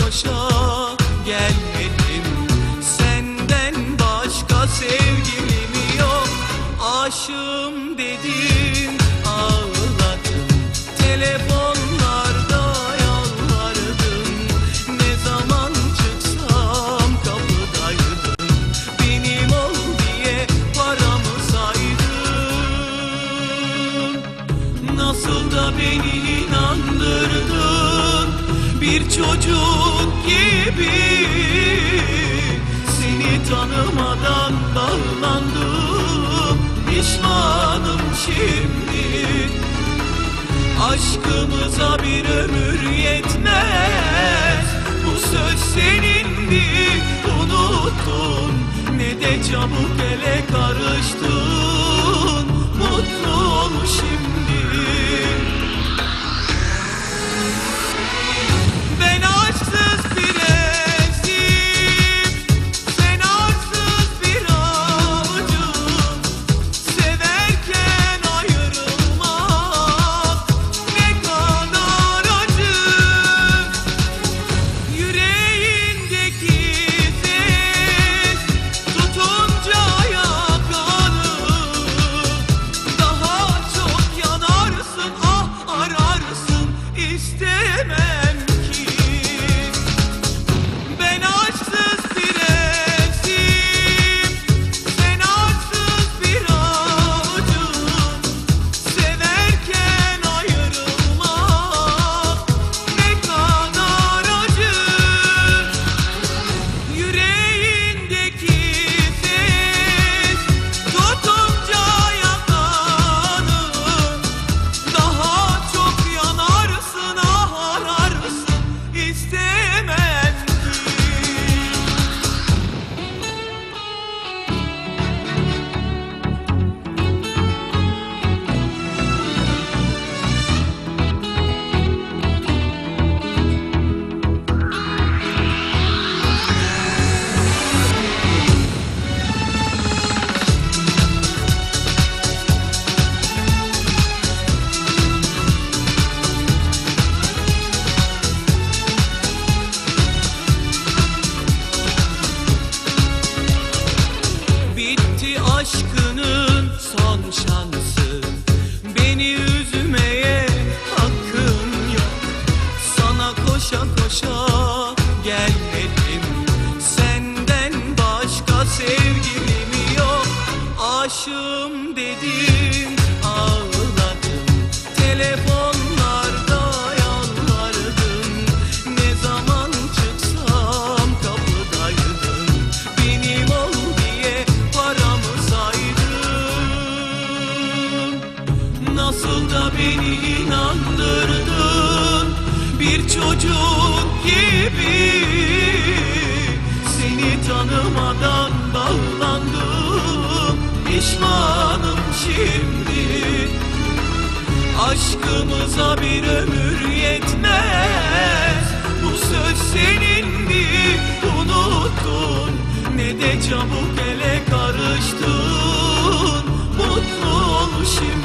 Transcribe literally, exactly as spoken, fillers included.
koşa gelmedim. Senden başka sevgilim yok. Aşığım dedim, ağladım. Telefonlarda yalvardım. Ne zaman çıksam kapıdaydın. Benim ol diye paramı saydım. Nasıl da beni inandırdın bir çocuk gibi. Seni tanımadan bağlandım. Pişmanım şimdi. Aşkımıza bir ömür yetmez. Bu söz senindi, unuttun. Ne de çabuk ele karıştın. Mutlu ol şimdi. Ben aşksız bir ezdim, sen arsız bir avucum. Severken ayrılmak ne kadar acı. Yüreğindeki ses tutunca yakanı. Daha çok yanarsın, ah ararsın, istemem ki. Ben aşksız bir ezdim, sen arsız bir avucum. Severken ayrılmak ne kadar acı. Yüreğindeki ses tutunca yakanı. Daha çok yanarsın, ah ararsın, istemem ki. Bitti aşkının son şansı. Beni üzmeye hakkın yok. Sana koşa koşa gelmedim. Senden başka sevgilim yok. Aşığım dedim, ağladım. Telefonlarda yalvardım. Ne zaman çıksam kapıdaydın. Benim ol diye paramı saydım. Nasıl da beni inandırdın bir çocuk gibi. Seni tanımadan bağlandım. Pişmanım şimdi. Aşkımıza bir ömür yetmez. Bu söz senindi, unuttun. Ne de çabuk ele karıştın. Mutlu ol şimdi.